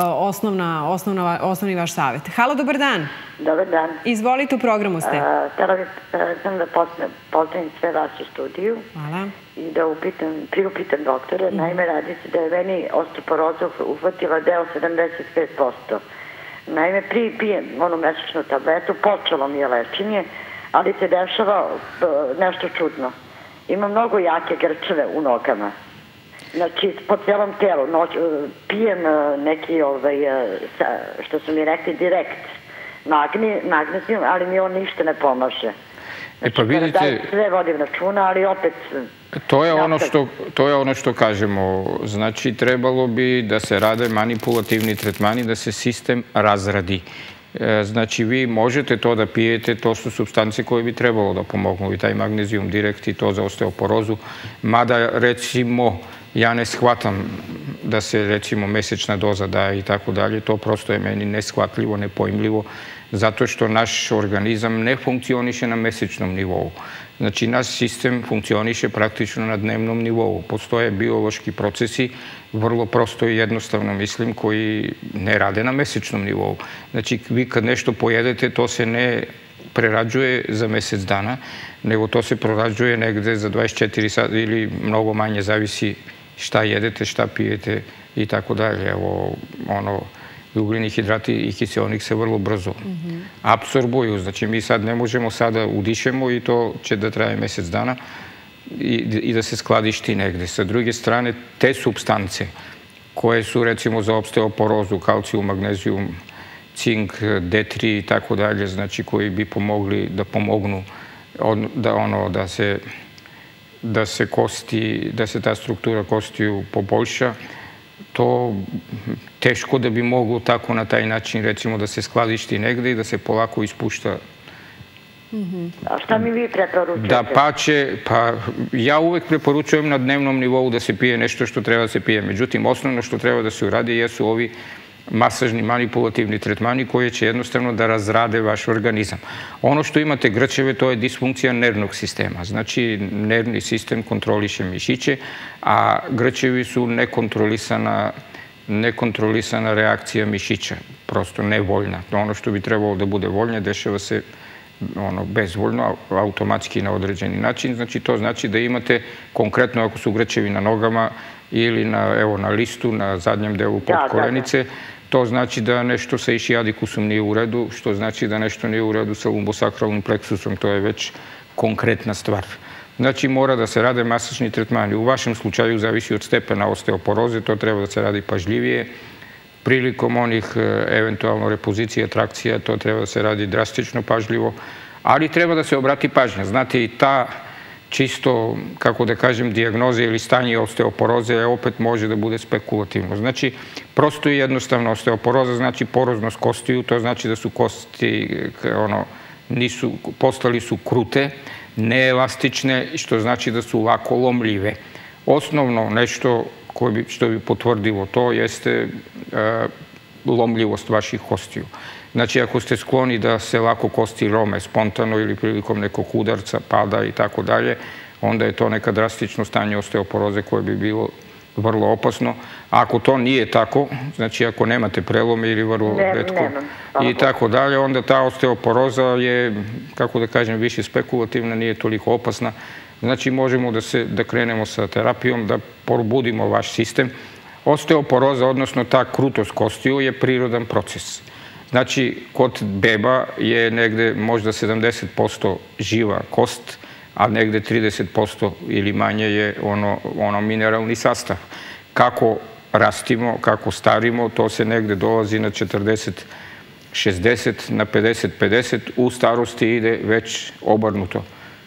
osnovni vaš savjet. Halo, dobar dan. Dobar dan. Izvolite, u programu ste. Htjela bih sam da pozdravim sve vas u studiju. Hvala. I da priupitam doktore. Naime, radi se da je meni osteoporoza uhvatila deo 75%. Naime, pijem onu mesečnu tabletu, počelo mi je lečenje, ali se dešava nešto čudno. Imam mnogo jake grčeve u nogama. Znači, po cijelom telu. Pijem neki, što su mi rekli, direkt magnezijum, ali mi on ništa ne pomaže. Pa vidite... Sve vodim računa, ali opet... To je ono što kažemo. Znači, trebalo bi da se rade manipulativni tretmani, da se sistem razradi. Znači, vi možete to da pijete, to su supstance koje bi trebalo da pomognu i taj magnezijum direkt i to za osteoporozu. Mada, recimo, ja ne shvatam da se recimo mesečna doza daje i tako dalje. To prosto je meni neshvatljivo, nepojmljivo, zato što naš organizam ne funkcioniše na mesečnom nivou. Znači, naš sistem funkcioniše praktično na dnevnom nivou. Postoje biološki procesi, vrlo prosto i jednostavno mislim, koji ne rade na mesečnom nivou. Znači, vi kad nešto pojedete, to se ne prerađuje za mesec dana, nego to se prerađuje negde za 24 sata ili mnogo manje, zavisi šta jedete, šta pijete i tako dalje. Evo, ugljeni hidrati i kiseonik se vrlo brzo apsorbuju. Znači, mi sad ne možemo sada udišemo i to će da traje mesec dana i da se skladišti negde. Sa druge strane, te supstance koje su recimo za osteoporozu, kalcijum, magnezijum, cink, D3 i tako dalje, znači koji bi pomogli da pomognu da se ta struktura kostiju poboljša, to teško da bi moglo tako na taj način, recimo, da se skladišti negde i da se polako ispušta. A šta mi vi preporučujete? Da pače, pa ja uvek preporučujem na dnevnom nivou da se pije nešto što treba da se pije. Međutim, osnovno što treba da se uradi jesu ovi masažni manipulativni tretmani koji će jednostavno da razrade vaš organizam. Ono što imate grčeve, to je disfunkcija nervnog sistema. Znači, nervni sistem kontroliše mišiće, a grčevi su nekontrolisana reakcija mišića, prosto nevoljna. Ono što bi trebalo da bude voljno, dešava se bezvoljno, automatski na određeni način. Znači, to znači da imate, konkretno ako su grčevi na nogama ili na listu, na zadnjem delu podkolenice, to znači da nešto sa išiadikusom nije u redu, što znači da nešto nije u redu sa lumbosakralnim pleksusom, to je već konkretna stvar. Znači, mora da se rade masažni tretmani. U vašem slučaju zavisi od stepena osteoporoze, to treba da se radi pažljivije. Prilikom onih eventualno repozicija, trakcija, to treba da se radi drastično pažljivo, ali treba da se obrati pažnja. Znate, i ta čisto, kako da kažem, dijagnoza ili stanje osteoporoze opet može da bude spekulativno. Znači, prosto i jednostavno osteoporoza znači poroznost kostiju, to znači da su kosti, postali su krute, neelastične, što znači da su lako lomljive. Osnovno nešto što bi potvrdilo to jeste lomljivost vaših kostiju. Znači, ako ste skloni da se lako kosti lome spontano ili prilikom nekog udarca, pada i tako dalje, onda je to neka drastično stanje osteoporoze koje bi bilo vrlo opasno. Ako to nije tako, znači ako nemate prelome ili vrlo retko i tako dalje, onda ta osteoporoza je, kako da kažem, više spekulativna, nije toliko opasna. Znači, možemo da krenemo sa terapijom, da probudimo vaš sistem. Osteoporoza, odnosno ta krutost kostiju, je prirodan proces. Znači, kod beba je negde možda 70% živa kost, a negde 30% ili manje je ono mineralni sastav. Kako rastimo, kako starimo, to se negde dolazi na 40-60, na 50-50, u starosti ide već obrnuto.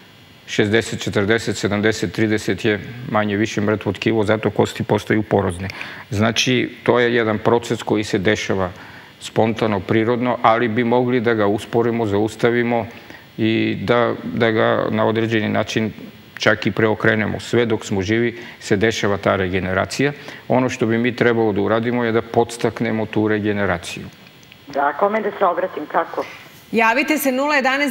60-40, 70-30 je manje više mrtvo tkivo, zato kosti postaju porozne. Znači, to je jedan proces koji se dešava spontano, prirodno, ali bi mogli da ga usporimo, zaustavimo i da ga na određeni način čak i preokrenemo. Sve dok smo živi se dešava ta regeneracija. Ono što bi mi trebalo da uradimo je da podstaknemo tu regeneraciju. Da, kome da se obratim, kako? Javite se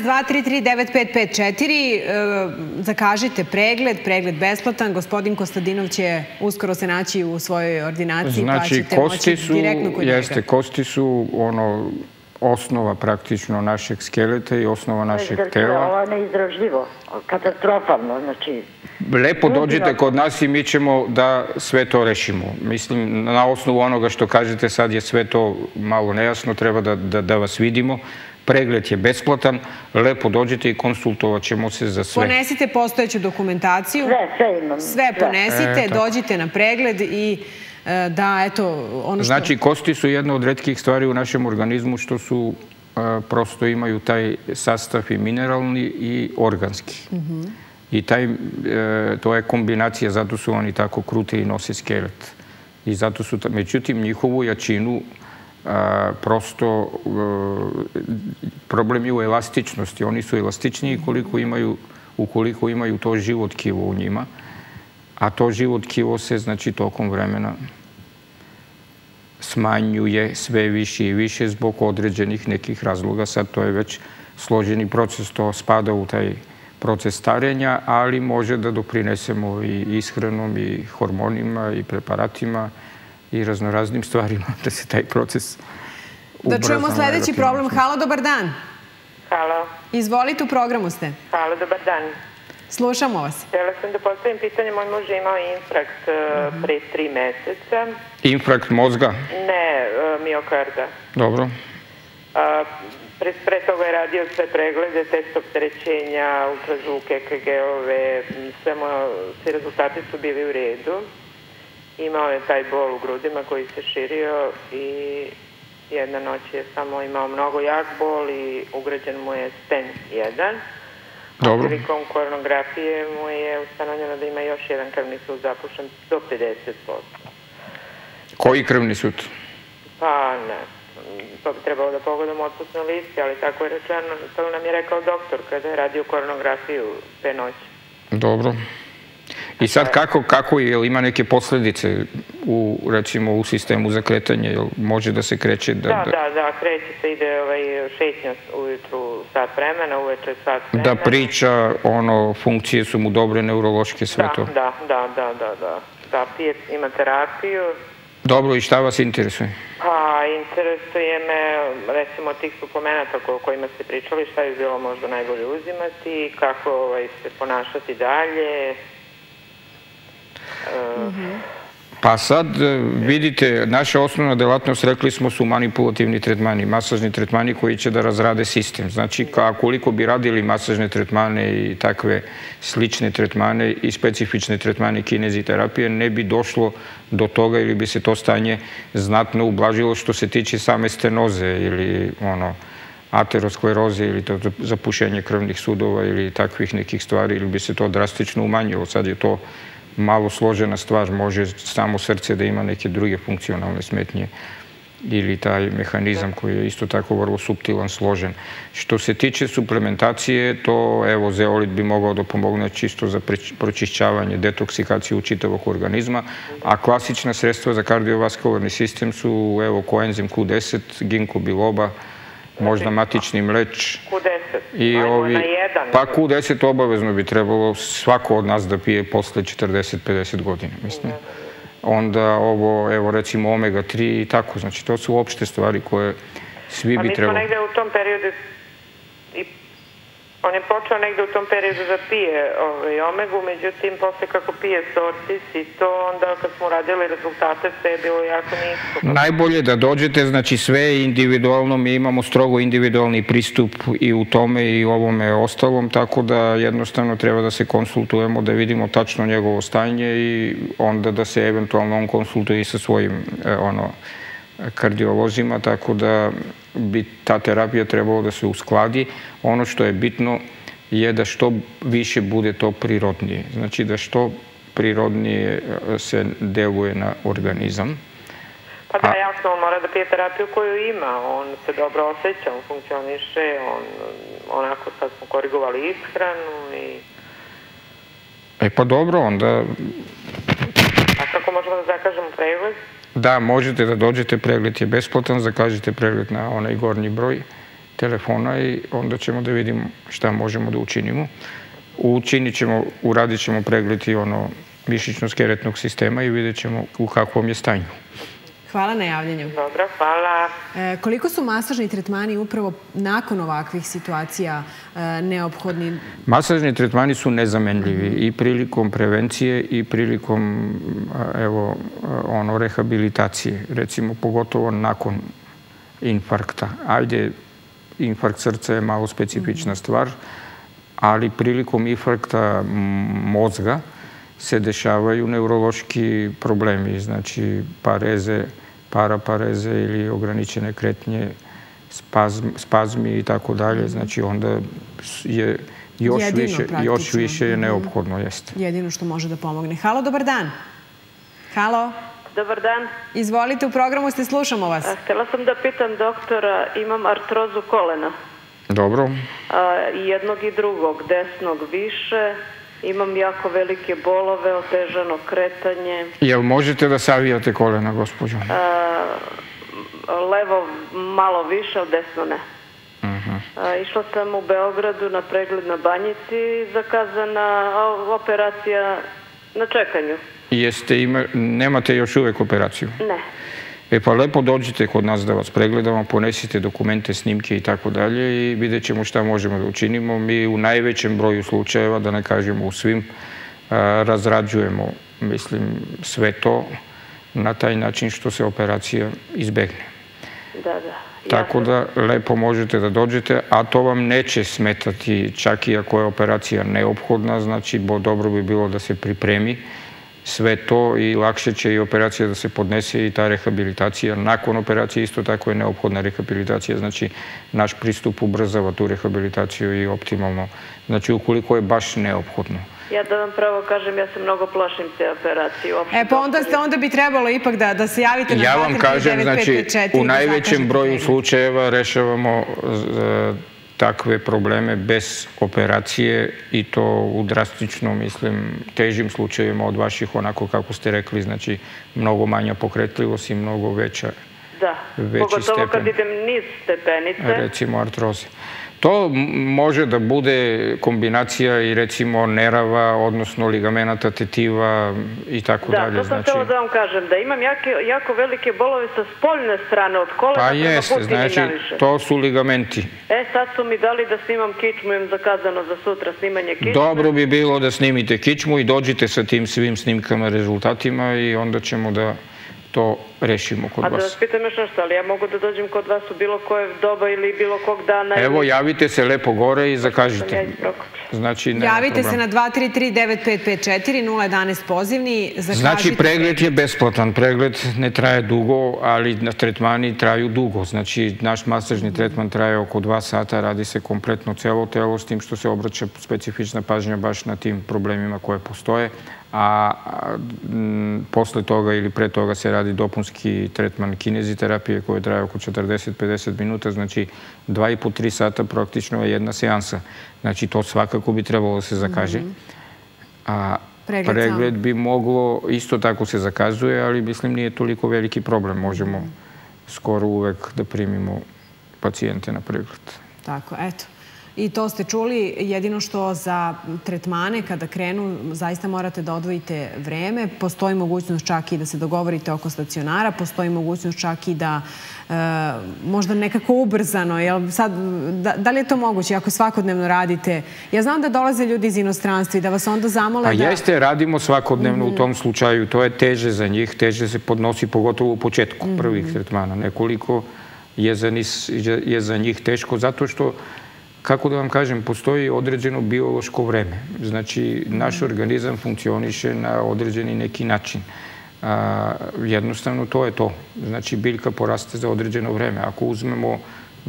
011-233-9554, zakažite pregled besplatan. Gospodin Kostadinov će uskoro se naći u svojoj ordinaciji, pa ćete moći direktno kod njega. Jeste, kosti su osnova praktično našeg skeleta i osnova našeg tela. Ovo je neizdržljivo, katastrofalno, znači... Lepo dođite kod nas i mi ćemo da sve to rešimo. Mislim, na osnovu onoga što kažete sad je sve to malo nejasno, treba da vas vidimo. Pregled je besplatan, lepo dođete i konsultovat ćemo se za sve. Ponesite postojeću dokumentaciju. Sve imam. Sve ponesite, dođite na pregled i da, eto, ono što... Znači, kosti su jedna od retkih stvari u našem organizmu što su, prosto imaju taj sastav i mineralni i organski. I to je kombinacija, zato su oni tako kruti i nose skelet. I zato su, međutim, njihovu jačinu prosto problem je u elastičnosti. Oni su elastičniji ukoliko imaju to živo tkivo u njima. a to živo tkivo se, znači, tokom vremena smanjuje sve više i više zbog određenih nekih razloga. Sad to je već složeni proces, to spada u taj proces starenja, ali može da doprinesemo i ishranom, i hormonima, i preparatima, i raznoraznim stvarima da se taj proces ubrza. Da čujemo sledeći problem. Halo, dobar dan. Halo. Izvolite, u programu ste. Halo, dobar dan. Slušamo vas. Htjela sam da postavim pitanje. Moj muž je imao infarkt pre 3 meseca. Infarkt mozga? Ne, miokarda. Dobro. Pre toga je radio sve preglede, test opterećenja, ultrazvuk, EKG-ove, svi rezultati su bili u redu. Imao je taj bol u grudima koji se širio i jedna noć je samo imao mnogo jak bol i ugrađen mu je stent 1. Dobro. Prilikom koronografije mu je ustanovljeno da ima još jedan krvni sud zapušen do 50%. Koji krvni sud? Pa ne, to bi trebalo da pogledamo otpusne liste, ali tako je rečeno, to nam je rekao doktor kada je radio koronografiju te noći. Dobro. I sad kako je, ima neke posledice recimo u sistemu za kretanje, jel može da se kreće? Da, kreće se, ide šetnja ujutru sat vremena, uveče sat vremena. Da priča, funkcije su mu dobre, neurološke, sve to? Da, pije, ima terapiju. Dobro, i šta vas interesuje? Pa, interesuje me, recimo, tih suplemenata o kojima ste pričali, šta je bilo možda najbolje uzimati, kako se ponašati dalje. Pa sad, vidite, naša osnovna delatnost, rekli smo, su manipulativni tretmani, masažni tretmani koji će da razrade sistem. Znači, koliko bi radili masažne tretmane i takve slične tretmane i specifične tretmane kineziterapije, ne bi došlo do toga ili bi se to stanje znatno ublažilo što se tiče same stenoze ili ateroskleroze ili zapušenje krvnih sudova ili takvih nekih stvari, ili bi se to drastično umanjilo. Sad je to malo složena stvar, može samo srce da ima neke druge funkcionalne smetnje ili taj mehanizam koji je isto tako vrlo suptilan, složen. Što se tiče suplementacije, to, evo, zeolit bi mogao da pomogne čisto za pročišćavanje, detoksikaciju čitavog organizma, a klasična sredstva za kardiovaskularni sistem su, evo, koenzim Q10, ginkgo biloba, možda matični mleč. Q10, ajmo na jedan. Pa Q10 obavezno bi trebalo svako od nas da pije posle 40-50 godina, mislim. Onda ovo, evo recimo omega 3 i tako, znači to su opšte stvari koje svi bi trebalo. Pa mi smo negde u tom periodu, on je počeo negde u tom periodu da pije omegu, međutim, posle kako pije Sortis i to, onda kad smo radili rezultate, sve je bilo jako nisko. Najbolje da dođete, znači sve je individualno, mi imamo strogo individualni pristup i u tome i ovome ostalom, tako da jednostavno treba da se konsultujemo, da vidimo tačno njegovo stanje i onda da se eventualno on konsultuje i sa svojim kardiolozima, tako da bi ta terapija trebalo da se uskladi. Ono što je bitno je da što više bude to prirodnije. Znači da što prirodnije se deluje na organizam. Pa da, jasno, on mora da pije terapiju koju ima. On se dobro osjeća, on funkcioniše, onako sad smo korigovali ishranu i... Pa dobro, onda... A kako možemo da zakažemo pregled? Da, možete da dođete, pregled je besplatan, zakažite pregled na onaj gornji broj telefona i onda ćemo da vidimo šta možemo da učinimo. Uradit ćemo pregled i mišićno-skeletnog sistema i vidjet ćemo u kakvom je stanju. Hvala na javljanju. Dobro, hvala. Koliko su masažni tretmani upravo nakon ovakvih situacija neophodni? Masažni tretmani su nezamenljivi i prilikom prevencije i prilikom rehabilitacije. Recimo, pogotovo nakon infarkta. Ajde, infarkt srca je malo specifična stvar, ali prilikom infarkta mozga se dešavaju neurološki problemi, znači pareze, parapareze ili ograničene kretnje, spazmi i tako dalje. Znači onda je još više neophodno. Jedino što može da pomogne. Halo, dobar dan. Halo. Dobar dan. Izvolite, u programu ste, slušamo vas. Htjela sam da pitam doktora, imam artrozu kolena. Dobro. I jednog i drugog, desnog više Imam jako velike bolove, otežano kretanje. Jel možete da savijate kolena, gospođo? Levo malo više, ali desno ne. Išla sam u Beogradu na pregled na Banjici, zakazana operacija na čekanju. Nemate još uvek operaciju? Ne. Pa lepo dođite kod nas da vas pregledamo, ponesite dokumente, snimke i tako dalje i vidjet ćemo šta možemo da učinimo. Mi u najvećem broju slučajeva, da ne kažemo u svim, razrađujemo, mislim, sve to na taj način što se operacija izbegne. Da. Tako da lepo možete da dođete, a to vam neće smetati čak i ako je operacija neophodna, znači dobro bi bilo da se pripremi sve to i lakše će i operacija da se podnese i ta rehabilitacija. Nakon operacije isto tako je neophodna rehabilitacija, znači naš pristup ubrzava tu rehabilitaciju i optimalno, znači ukoliko je baš neophodno. Ja da vam pravo kažem, ja se mnogo plašim te operacije. Pa onda bi trebalo ipak da se javite na 2395554. Ja vam kažem, znači u najvećem broju slučajeva rešavamo takve probleme bez operacije i to u drastično, mislim, težim slučajevima od vaših, onako kako ste rekli, znači mnogo manja pokretljivost i mnogo veći stepen. Da, pogotovo kad idem niz stepenice. Recimo artroze. To može da bude kombinacija i recimo nerava, odnosno ligamenata tetiva i tako dalje. Da, to sam htjela da vam kažem, da imam jako velike bolove sa spoljne strane od kolena. Pa jeste, znači to su ligamenti. Sad su mi dali da snimam kičmu, imam zakazano za sutra snimanje kičme. Dobro bi bilo da snimite kičmu i dođite sa tim svim snimkama, rezultatima i onda ćemo da to rešimo kod vas. A da vas pitam još nešto, ali ja mogu da dođem kod vas u bilo koje doba ili bilo kog dana? Evo, javite se lepo gore i zakažite. Javite se na 233-9554, 011 pozivni. Znači, pregled je besplatan. Pregled ne traje dugo, ali tretmani traju dugo. Znači, naš masažni tretman traje oko 2 sata, radi se kompletno celo telo, s tim što se obraća specifična pažnja baš na tim problemima koje postoje. A posle toga ili pre toga se radi dopunski tretman kineziterapije koji traje oko 40-50 minuta, znači 2,5-3 sata praktično je jedna seansa. Znači to svakako bi trebalo da se zakaže. A pregled bi moglo, isto tako se zakazuje, ali mislim nije toliko veliki problem. Možemo skoro uvek da primimo pacijente na pregled. Tako, eto. I to ste čuli, jedino što za tretmane kada krenu zaista morate da odvojite vreme. Postoji mogućnost čak i da se dogovorite oko stacionara, postoji mogućnost čak i da možda nekako ubrzano. Da li je to moguće ako svakodnevno radite? Ja znam da dolaze ljudi iz inostranstva i da vas onda zamole da... Pa jeste, radimo svakodnevno u tom slučaju. To je teže za njih, teže se podnosi pogotovo u početku prvih tretmana. Nekoliko je za njih teško zato što, kako da vam kažem, postoji određeno biološko vreme. Znači, naš organizam funkcioniše na određeni neki način. Jednostavno, to je to. Znači, biljka poraste za određeno vreme. Ako uzmemo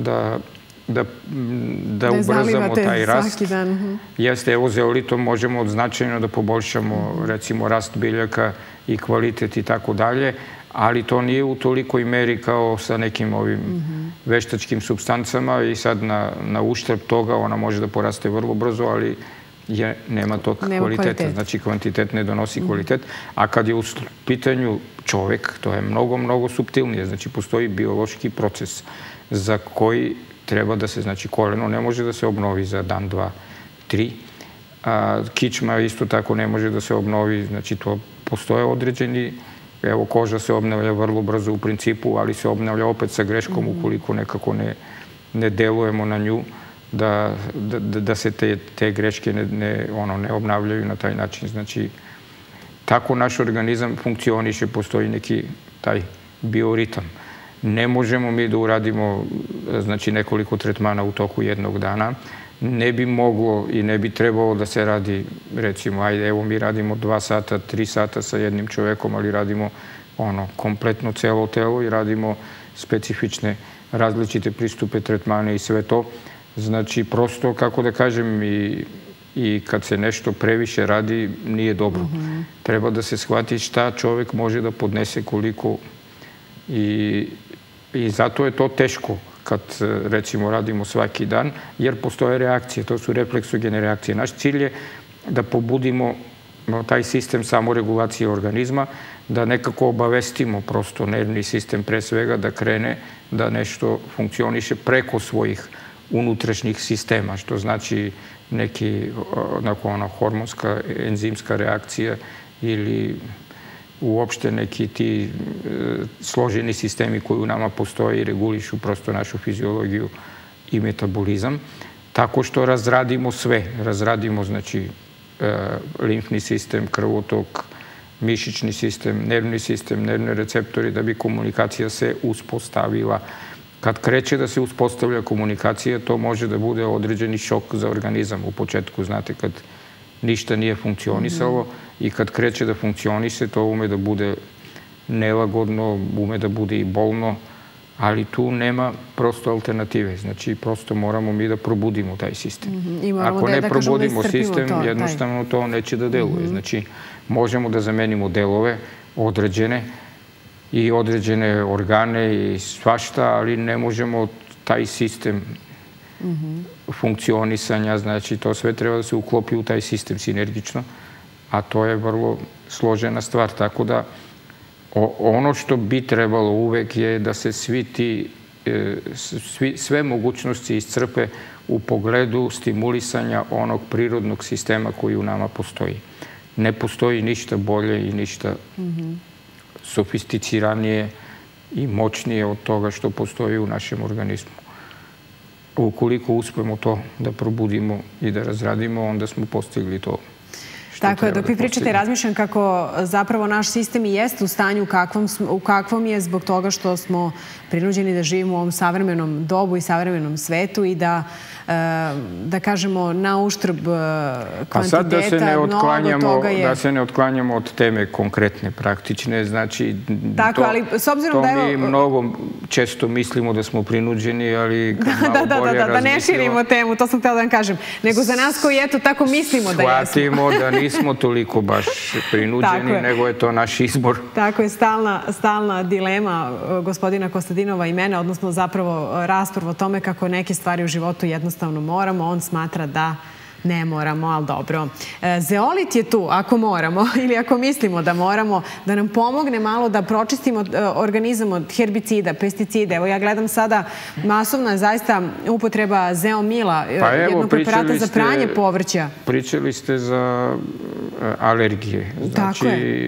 da ubrzamo taj rast, jeste, evo, zeolitom možemo značajno da poboljšamo, recimo, rast biljaka i kvalitet i tako dalje, ali to nije u tolikoj meri kao sa nekim ovim veštačkim supstancama i sad na uštrb toga ona može da poraste vrlo brzo, ali nema tog kvaliteta. Znači, kvantitet ne donosi kvalitet. A kad je u pitanju čovek, to je mnogo, mnogo suptilnije. Znači, postoji biološki proces za koji treba da se, znači, koleno ne može da se obnovi za dan, 2, 3. Kičma isto tako ne može da se obnovi. Znači, to postoje određeni... Evo, koža se obnavlja vrlo brzo u principu, ali se obnavlja opet sa greškom ukoliko nekako ne delujemo na nju, da se te greške ne obnavljaju na taj način. Znači, tako naš organizam funkcioniše, postoji neki taj bioritam. Ne možemo mi da uradimo, znači, nekoliko tretmana u toku jednog dana. Ne bi moglo i ne bi trebalo da se radi, recimo, ajde, evo mi radimo 2 sata, 3 sata sa jednim čovekom, ali radimo kompletno celo telo i radimo specifične različite pristupe, tretmane i sve to. Znači, prosto, kako da kažem, i kad se nešto previše radi, nije dobro. Treba da se shvati šta čovek može da podnese, koliko, i zato je to teško kad, recimo, radimo svaki dan, jer postoje reakcije, to su refleksogene reakcije. Naš cilj je da pobudimo taj sistem samoregulacije organizma, da nekako obavestimo prosto nervni sistem pre svega da krene da nešto funkcioniše preko svojih unutrašnjih sistema, što znači neki hormonska, enzimska reakcija ili uopšte neki ti složeni sistemi koji u nama postoje i regulišu prosto našu fiziologiju i metabolizam, tako što razradimo sve. Razradimo, znači, limfni sistem, krvotok, mišićni sistem, nervne receptori, da bi komunikacija se uspostavila. Kad kreće da se uspostavlja komunikacija, to može da bude određeni šok za organizam. U početku, znate, kad ništa nije funkcionisalo i kad kreće da funkcioniše, to ume da bude nelagodno, ume da bude i bolno, ali tu nema prosto alternative. Znači, prosto moramo mi da probudimo taj sistem. Ako ne probudimo sistem, jednostavno to neće da deluje. Znači, možemo da zamenimo delove određene i određene organe i svašta, ali ne možemo taj sistem funkcionisanja, znači to sve treba da se uklopi u taj sistem sinergično, a to je vrlo složena stvar. Tako da ono što bi trebalo uvek je da se sve mogućnosti iscrpe u pogledu stimulisanja onog prirodnog sistema koji u nama postoji. Ne postoji ništa bolje i ništa sofisticiranije i moćnije od toga što postoji u našem organizmu. Ukoliko uspemo to da probudimo i da razradimo, onda smo postigli to. Tako je, dok vi pričate, razmišljam kako zapravo naš sistem i jeste u stanju u kakvom je zbog toga što smo prinuđeni da živimo u ovom savremenom dobu i savremenom svetu i da kažemo na uštrb kvantiteta. A sad da se ne otklanjamo od teme konkretne, praktične, znači to mi mnogo često mislimo da smo prinuđeni, ali kad malo bolje razmislimo... Da ne širimo temu, to sam htjela da vam kažem, nego za nas koji eto tako mislimo da jesmo. Shvatimo da nismo toliko baš prinuđeni, nego je to naš izbor. Tako je, stalna dilema gospodina Kostadinova i mene, odnosno zapravo rasprava o tome kako neke stvari u životu jednostavno moramo. On smatra da ne moramo, ali dobro. Zeolit je tu, ako moramo ili ako mislimo da moramo, da nam pomogne malo da pročistimo organizam od herbicida, pesticida. Evo ja gledam sada masovna zaista upotreba zeomila, jednog preparata za pranje povrća. Pričali ste za alergije. Znači,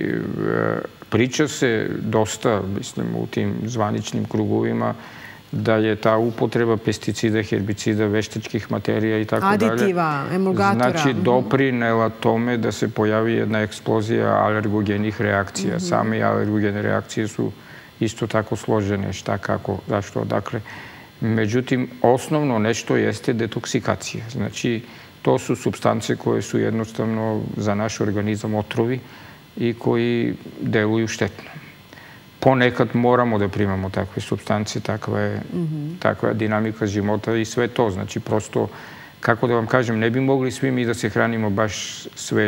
priča se dosta, mislim, u tim zvaničnim krugovima da je ta upotreba pesticida, herbicida, veštačkih materija i tako dalje. Aditiva, emulgatora. Znači, doprinela tome da se pojavi jedna eksplozija alergogenih reakcija. Same alergogene reakcije su isto tako složene, šta, kako, zašto, odakle. Međutim, osnovno nešto jeste detoksikacija. Znači, to su supstance koje su jednostavno za naš organizam otrovi i koji deluju štetno. Ponekad moramo da primamo takve supstance, takva je dinamika života i sve to. Znači, prosto, kako da vam kažem, ne bi mogli svi mi da se hranimo baš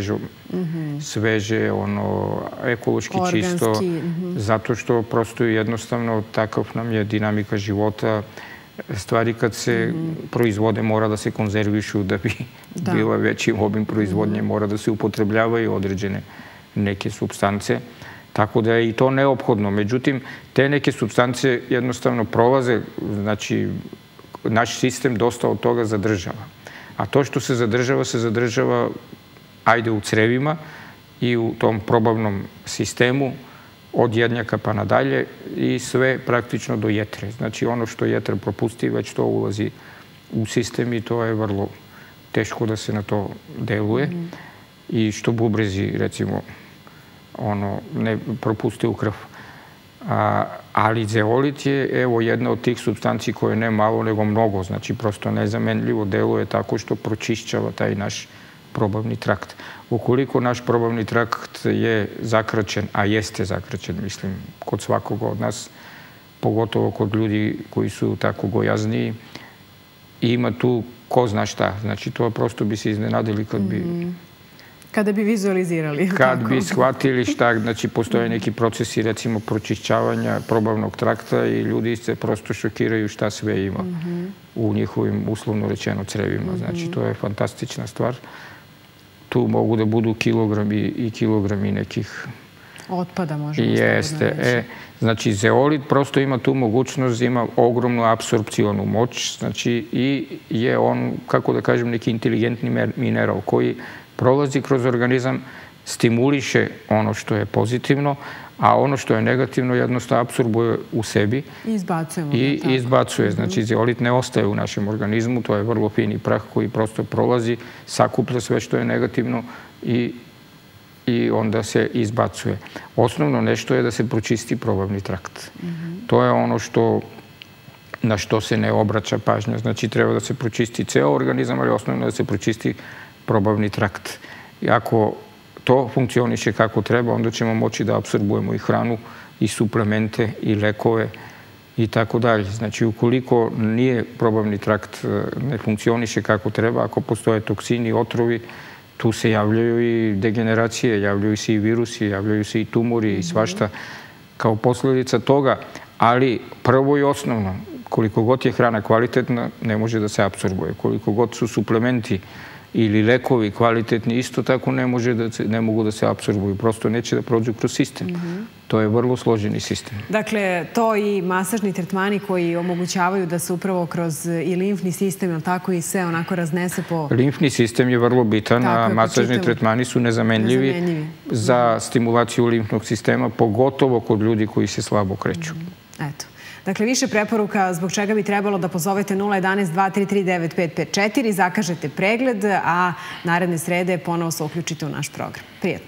sveže, ekološki čisto, zato što prosto jednostavno takav nam je dinamika života. Stvari kad se proizvode mora da se konzervišu da bi bila veći obim proizvodnje, mora da se upotrebljavaju određene neke supstance. Tako da je i to neophodno. Međutim, te neke supstance jednostavno prolaze, znači naš sistem dosta od toga zadržava. A to što se zadržava ajde u crevima i u tom probavnom sistemu od jednjaka pa nadalje i sve praktično do jetre. Znači ono što jetra propusti već to ulazi u sistem i to je vrlo teško da se na to deluje. I što bubrezi, recimo, ne propuste u krv. Ali zeolit je, evo, jedna od tih supstanci koje ne malo, nego mnogo, znači prosto nezamenljivo deluje tako što pročišćava taj naš probavni trakt. Ukoliko naš probavni trakt je zakraćen, a jeste zakraćen, mislim, kod svakoga od nas, pogotovo kod ljudi koji su tako gojazniji, ima tu ko zna šta. Znači, to prosto bi se iznenadili kad bi... Kada bi vizualizirali. Kad bi shvatili šta, znači postoje neki procesi, recimo, pročišćavanja probavnog trakta i ljudi se prosto šokiraju šta sve ima u njihovim, uslovno rečeno, crevima. Znači, to je fantastična stvar. tu mogu da budu kilogrami i kilogrami nekih otpada, možemo jeste. Znači, zeolit prosto ima tu mogućnost, ima ogromnu apsorpcionu moć, znači i je on, kako da kažem, neki inteligentni mineral koji prolazi kroz organizam, stimuliše ono što je pozitivno, a ono što je negativno jednostavno apsorbuje u sebi i izbacuje. Znači, zeolit ne ostaje u našem organizmu, to je vrlo fini prah koji prosto prolazi, sakuplja sve što je negativno i onda se izbacuje. Osnovno nešto je da se pročisti probavni trakt. To je ono na što se ne obraća pažnja. Znači, treba da se pročisti ceo organizam, ali osnovno je da se pročisti probavni trakt. I ako to funkcioniše kako treba, onda ćemo moći da apsorbujemo i hranu, i suplemente, i lekove, i tako dalje. Znači, ukoliko nije probavni trakt, ne funkcioniše kako treba, ako postoje toksini, otrovi, tu se javljaju i degeneracije, javljaju se i virusi, javljaju se i tumori i svašta kao posljedica toga. Ali prvo i osnovno, koliko god je hrana kvalitetna, ne može da se apsorbuje. Koliko god su suplementi ili lekovi kvalitetni, isto tako ne mogu da se apsorbuju. Prosto neće da prođu kroz sistem. To je vrlo složeni sistem. Dakle, to i masažni tretmani koji omogućavaju da se upravo kroz i limfni sistem, ili tako, i sve onako raznese po... Limfni sistem je vrlo bitan, a masažni tretmani su nezamenljivi za stimulaciju limfnog sistema, pogotovo kod ljudi koji se slabo kreću. Eto. Dakle, više preporuka zbog čega bi trebalo da pozovete 011-233-9554, zakažete pregled, a naredne srede ponovo se uključite u naš program. Prijetno.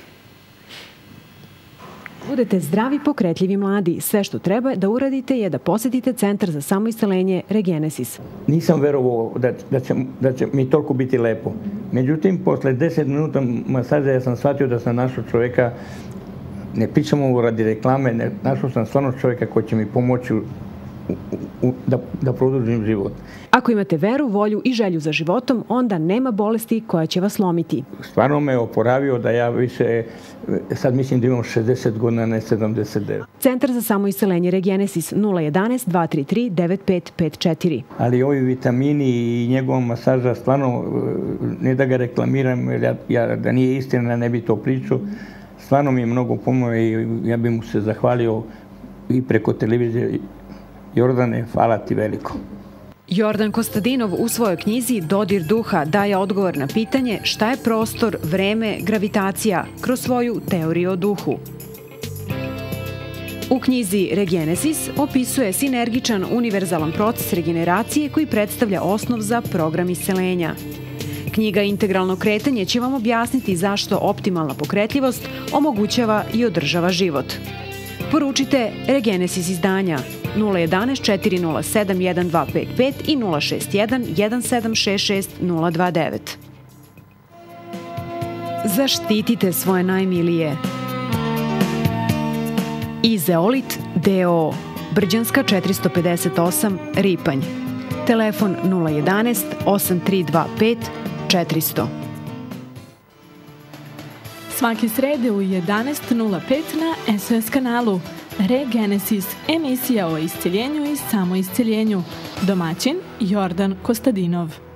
Budete zdravi, pokretljivi, mladi. Sve što treba da uradite je da posetite Centar za samoisceljenje Regenesis. Nisam verovao da će mi toliko biti lepo. Međutim, posle 10 minuta masaža ja sam shvatio da sam našao čoveka, ne pričamo radi reklame, našao sam stvarno čoveka koji će mi pomoći da produžim život. Ako imate veru, volju i želju za životom, onda nema bolesti koja će vas slomiti. Stvarno me oporavio da ja više, sad mislim da imam 60 godina, ne 79. Centar za samoisceljenje Regenesis 011-233-9554. Ali ovi vitamini i njegova masaža, stvarno, ne da ga reklamiram, jer da nije istina ne bi to pričao, stvarno mi je mnogo pomoći i ja bih mu se zahvalio i preko televizije. Jordane, hvala ti veliko. Jordan Kostadinov u svojoj knjizi Dodir duha daje odgovor na pitanje šta je prostor, vreme, gravitacija kroz svoju teoriju o duhu. U knjizi Regenesis opisuje sinergičan univerzalan proces regeneracije koji predstavlja osnov za program iscelenja. Knjiga Integralno kretanje će vam objasniti zašto optimalna pokretljivost omogućava i održava život. Poručite Regenesis izdanja 011-407-1255 i 061-1766-029. Zaštitite svoje najmilije. Izeolit D.O. Brđanska 458 Ripanj. Telefon 011-8325-400. Svake srede u 11.05 na SOS kanalu. Regenesis, emisija o isceljenju i samoisceljenju. Domaćin Jordan Kostadinov.